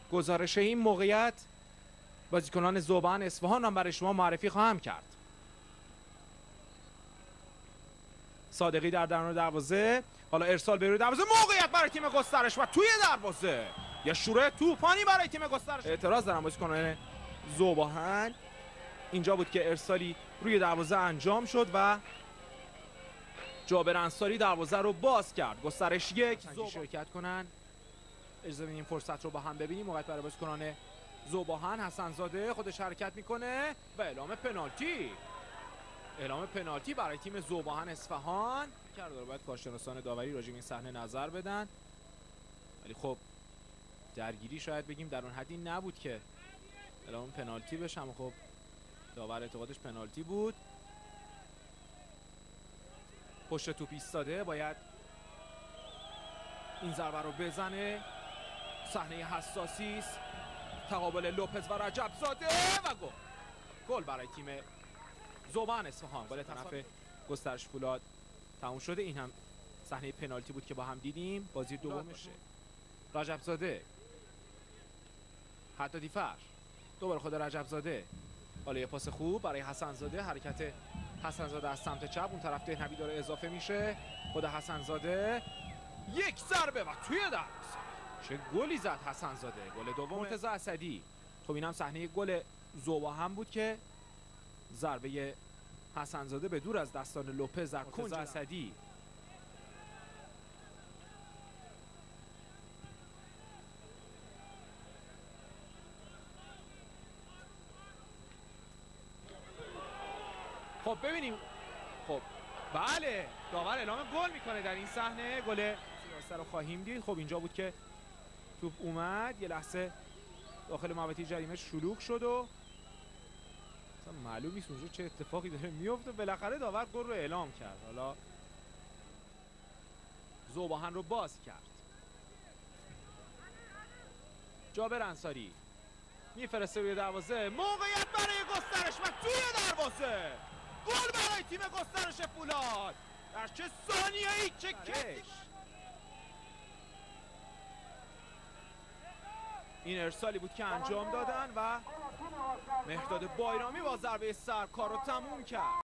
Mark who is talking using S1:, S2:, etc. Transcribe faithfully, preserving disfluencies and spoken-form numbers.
S1: گزارش این موقعیت بازیکنان ذوب اهن اصفهان را برای شما معرفی خواهم کرد. صادقی در درون دروازه، حالا ارسال به روی دروازه، موقعیت برای تیم گسترش و توی دروازه یه شروع طوفانی برای تیم گسترش. اعتراض دارم بازیکنان ذوب اهن. اینجا بود که ارسالی روی دروازه انجام شد و جابر انصاری دروازه رو باز کرد. گسترش یک ذوب شرکت کنن. اجازه بدین این فرصت رو با هم ببینیم. موقعیت برای بازیکنان ذوب اهن. حسن زاده خودش حرکت میکنه و اعلام پنالتی. اعلام پنالتی برای تیم ذوب اهن اصفهان کرده. باید کارشناسان داوری راجع به این صحنه نظر بدن، ولی خب درگیری شاید بگیم در اون حدی نبود که اعلام پنالتی بشه، اما خب داور اعتقادش پنالتی بود. پشت توپ ایستاده، باید این ضربه رو بزنه. صحنه حساسی است. تقابل لوپز و رجب زاده و گل. گل برای تیم ذوب اهن اصفهان. گل طرف گسترش فولاد تموم شده. این هم صحنه پنالتی بود که با هم دیدیم. بازی دومشه. رجب زاده، حدادی فر، دوباره خود رجب زاده. حالا یه پاس خوب برای حسن زاده. حرکت حسن زاده از سمت چپ، اون طرف دهنوی داره اضافه میشه. خود حسن زاده یک ضربه و توی دروازه. چه گلی زد حسن زاده. گل دوم مرتضی اسدی. خب اینم صحنه گل ذوب اهن بود که ضربه حسن زاده به دور از دستان لوپز در کنج اسدی. خب ببینیم. خب بله، داور اعلام گل میکنه در این صحنه. گل سیاسته رو خواهیم دید. خب اینجا بود که توپ اومد، یه لحظه داخل محوطه جریمه شلوغ شد و اصلا معلوم نیست اونجا چه اتفاقی داره میفته. بالاخره داور گل رو اعلام کرد. حالا ذوب اهن رو باز کرد. جابر انصاری میفرسته روی دروازه. موقعیت برای گسترش و توی دروازه. گل برای تیم گسترش فولاد. در چه ثانیه‌ای چه کش. این ارسالی بود که انجام دادن و مهرداد بایرامی با ضربه سر کار رو تموم کرد.